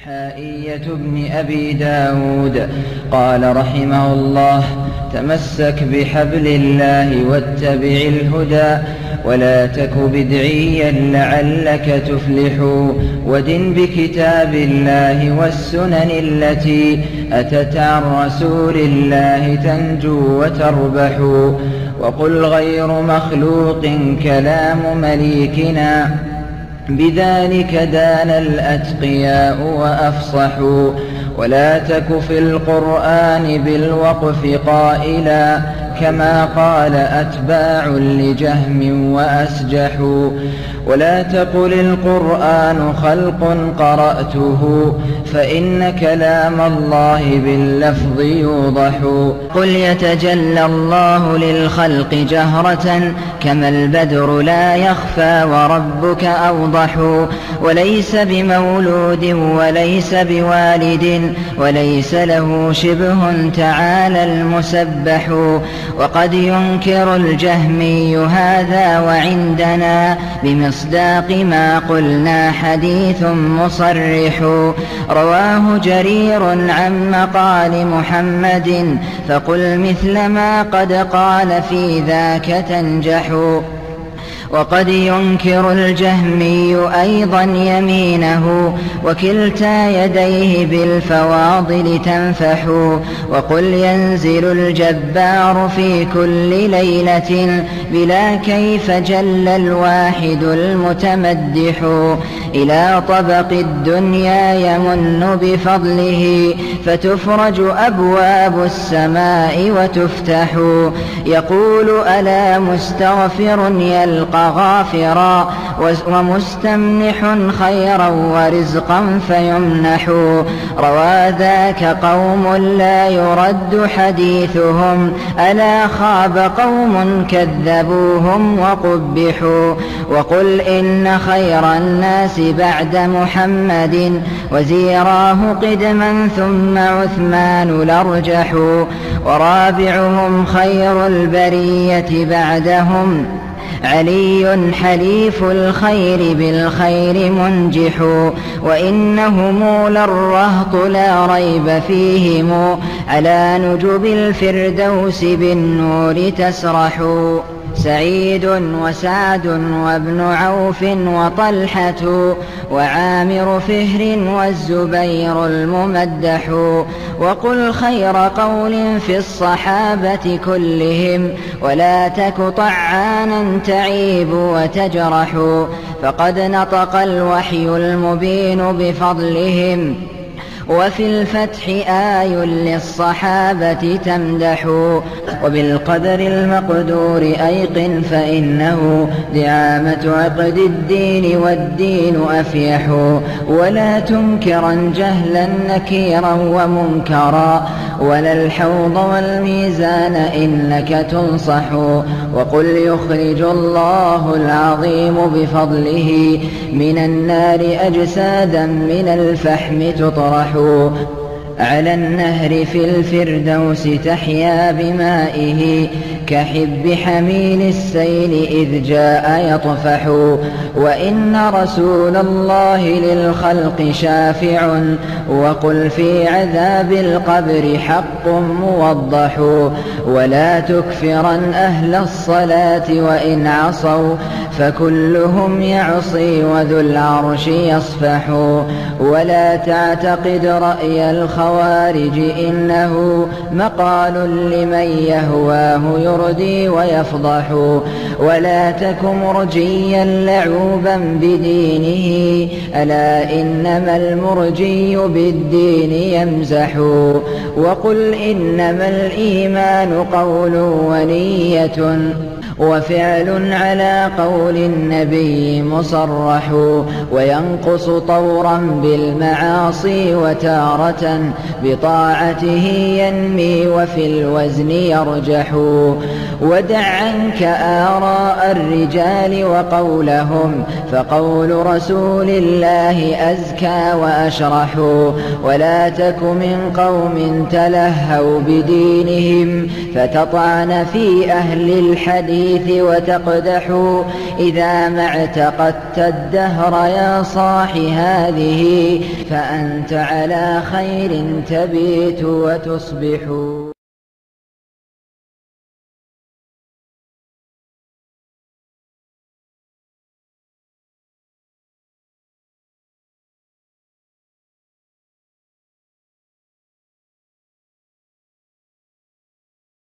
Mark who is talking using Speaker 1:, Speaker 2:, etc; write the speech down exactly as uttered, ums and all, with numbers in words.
Speaker 1: حائية بن أبي داود قال رحمه الله: تمسك بحبل الله واتبع الهدى ولا تك بدعيا لعلك تفلح، ودن بكتاب الله والسنن التي أتت عن رسول الله تنجو وتربح، وقل غير مخلوق كلام مليكنا بذلك دان الأتقياء وأفصحوا، ولا تك في القرآن بالوقف قائلا كما قال أتباع لجهم وأسجحوا، ولا تقل القرآن خلق قرأته فإن كلام الله باللفظ يوضح، قل يتجلى الله للخلق جهرة كما البدر لا يخفى وربك أوضح، وليس بمولود وليس بوالد وليس له شبه تعالى المسبح، وقد ينكر الجهمي هذا وعندنا بمصداق ما قلنا حديث مصرح، رواه جرير عن مقال محمد فقل مثل ما قد قال في ذاك تنجح، وقد ينكر الجهمي أيضا يمينه وكلتا يديه بالفواضل تنفح، وقل ينزل الجبار في كل ليلة بلا كيف جل الواحد المتمدح، إلى طبق الدنيا يمن بفضله فتفرج أبواب السماء وتفتح، يقول ألا مستغفر يلقى غافرا ومستمنح خيرا ورزقا فيمنح، روى ذاك قوم لا يرد حديثهم ألا خاب قوم كذبوهم وقبحوا، وقل إن خير الناس بعد محمد وزيراه قدما ثم عثمان الأرجح، ورابعهم خير البرية بعدهم علي حليف الخير بالخير منجح، وإنهم للرهط لا ريب فيهم على نجب الفردوس بالنور تسرح، سعيد وسعد وابن عوف وطلحة وعامر فهر والزبير الممدح، وقل خير قول في الصحابة كلهم ولا تك طعانا تعيب وتجرح، فقد نطق الوحي المبين بفضلهم وفي الفتح آي للصحابة تمدح، وبالقدر المقدور أيقن فإنه دعامة عقد الدين والدين أفيح، ولا تنكرا جهلا نكيرا ومنكرا ولا الحوض والميزان إنك تنصح، وقل يخرج الله العظيم بفضله من النار أجسادا من الفحم تطرح، على النهر في الفردوس تحيا بمائه كحب حميل السيل إذ جاء يطفح، وإن رسول الله للخلق شافع وقل في عذاب القبر حق موضح، ولا تكفرا أهل الصلاة وإن عصوا فكلهم يعصي وذو العرش يصفح، ولا تعتقد رأي الخوارج إنه مقال لمن يهواه يردي ويفضح، ولا تك مرجيا لعوبا بدينه ألا إنما المرجي بالدين يمزح، وقل إنما الإيمان قول ونية وفعل على قول النبي مصرح، وينقص طورا بالمعاصي وتارة بطاعته ينمي وفي الوزن يرجح، ودع عنك آراء الرجال وقولهم فقول رسول الله أزكى وأشرح، ولا تك من قوم تلهوا بدينهم فتطعن في أهل الحديث الحديث وتقدح. إذا ما اعتقدت الدهر يا صاح هذه، فأنت على خير تبيت وتصبح.